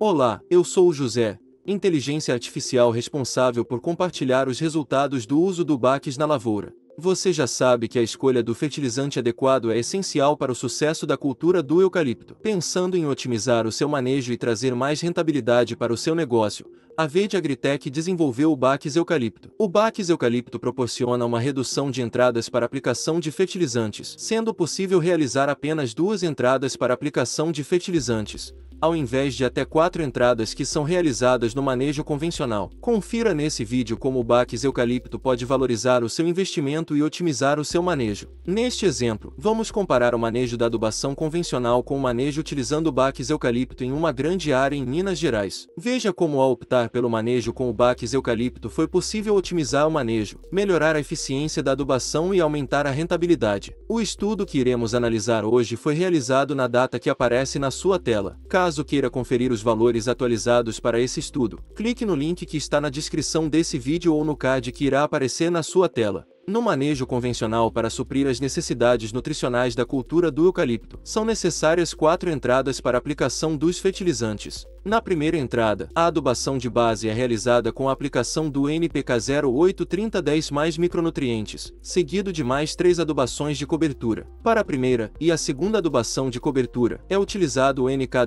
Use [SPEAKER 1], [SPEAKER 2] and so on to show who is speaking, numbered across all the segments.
[SPEAKER 1] Olá, eu sou o José, inteligência artificial responsável por compartilhar os resultados do uso do BACS na lavoura. Você já sabe que a escolha do fertilizante adequado é essencial para o sucesso da cultura do eucalipto. Pensando em otimizar o seu manejo e trazer mais rentabilidade para o seu negócio, a Verde Agritech desenvolveu o BACS Eucalipto. O BACS Eucalipto proporciona uma redução de entradas para aplicação de fertilizantes, sendo possível realizar apenas 2 entradas para aplicação de fertilizantes, ao invés de até 4 entradas que são realizadas no manejo convencional. Confira nesse vídeo como o BACS Eucalipto pode valorizar o seu investimento e otimizar o seu manejo. Neste exemplo, vamos comparar o manejo da adubação convencional com o manejo utilizando o BACS Eucalipto em uma grande área em Minas Gerais. Veja como ao optar pelo manejo com o BACS Eucalipto foi possível otimizar o manejo, melhorar a eficiência da adubação e aumentar a rentabilidade. O estudo que iremos analisar hoje foi realizado na data que aparece na sua tela. Caso queira conferir os valores atualizados para esse estudo, clique no link que está na descrição desse vídeo ou no card que irá aparecer na sua tela. No manejo convencional, para suprir as necessidades nutricionais da cultura do eucalipto, são necessárias 4 entradas para aplicação dos fertilizantes. Na primeira entrada, a adubação de base é realizada com a aplicação do NPK 083010 mais micronutrientes, seguido de mais 3 adubações de cobertura. Para a primeira e a segunda adubação de cobertura, é utilizado o NK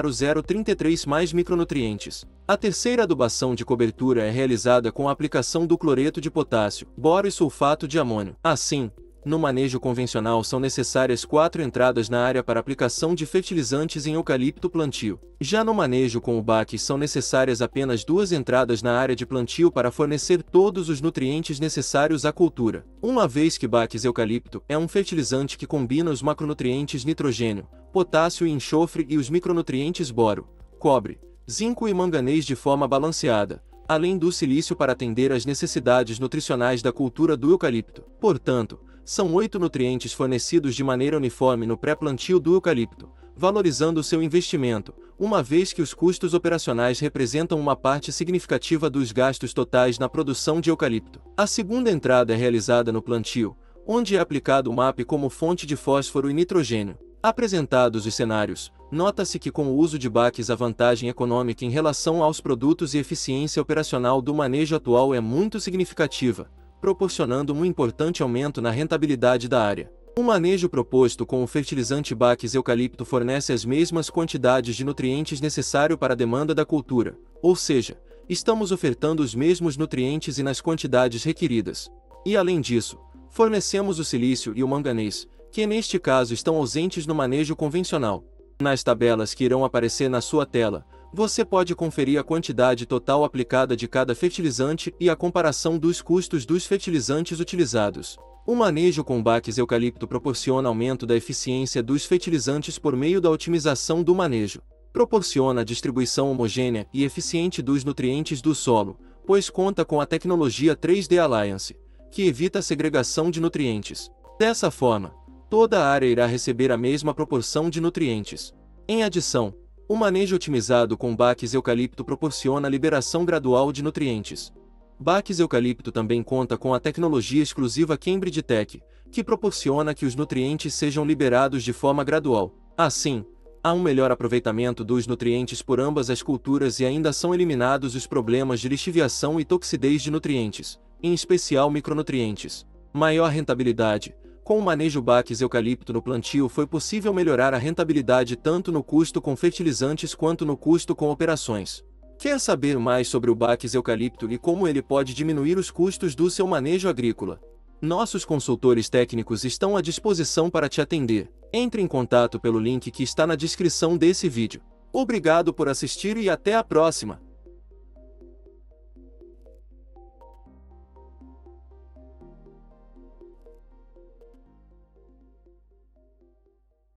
[SPEAKER 1] 100033 mais micronutrientes. A terceira adubação de cobertura é realizada com a aplicação do cloreto de potássio, boro e sulfato de amônio. Assim, no manejo convencional são necessárias 4 entradas na área para aplicação de fertilizantes em eucalipto plantio. Já no manejo com o BACS são necessárias apenas 2 entradas na área de plantio para fornecer todos os nutrientes necessários à cultura. Uma vez que BACS Eucalipto é um fertilizante que combina os macronutrientes nitrogênio, potássio e enxofre e os micronutrientes boro, cobre, zinco e manganês de forma balanceada, além do silício para atender às necessidades nutricionais da cultura do eucalipto. Portanto, são 8 nutrientes fornecidos de maneira uniforme no pré-plantio do eucalipto, valorizando o seu investimento, uma vez que os custos operacionais representam uma parte significativa dos gastos totais na produção de eucalipto. A segunda entrada é realizada no plantio, onde é aplicado o MAP como fonte de fósforo e nitrogênio. Apresentados os cenários, nota-se que com o uso de BACS a vantagem econômica em relação aos produtos e eficiência operacional do manejo atual é muito significativa, proporcionando um importante aumento na rentabilidade da área. O manejo proposto com o fertilizante BACS Eucalipto fornece as mesmas quantidades de nutrientes necessários para a demanda da cultura, ou seja, estamos ofertando os mesmos nutrientes e nas quantidades requeridas. E além disso, fornecemos o silício e o manganês, que neste caso estão ausentes no manejo convencional. Nas tabelas que irão aparecer na sua tela, você pode conferir a quantidade total aplicada de cada fertilizante e a comparação dos custos dos fertilizantes utilizados. O manejo com BACS Eucalipto proporciona aumento da eficiência dos fertilizantes por meio da otimização do manejo. Proporciona distribuição homogênea e eficiente dos nutrientes do solo, pois conta com a tecnologia 3D Alliance, que evita a segregação de nutrientes. Dessa forma, toda a área irá receber a mesma proporção de nutrientes. Em adição, o manejo otimizado com BACS Eucalipto proporciona a liberação gradual de nutrientes. BACS Eucalipto também conta com a tecnologia exclusiva Cambridge Tech, que proporciona que os nutrientes sejam liberados de forma gradual. Assim, há um melhor aproveitamento dos nutrientes por ambas as culturas e ainda são eliminados os problemas de lixiviação e toxidez de nutrientes, em especial micronutrientes. Maior rentabilidade. Com o manejo BACS Eucalipto no plantio foi possível melhorar a rentabilidade tanto no custo com fertilizantes quanto no custo com operações. Quer saber mais sobre o BACS Eucalipto e como ele pode diminuir os custos do seu manejo agrícola? Nossos consultores técnicos estão à disposição para te atender. Entre em contato pelo link que está na descrição desse vídeo. Obrigado por assistir e até a próxima!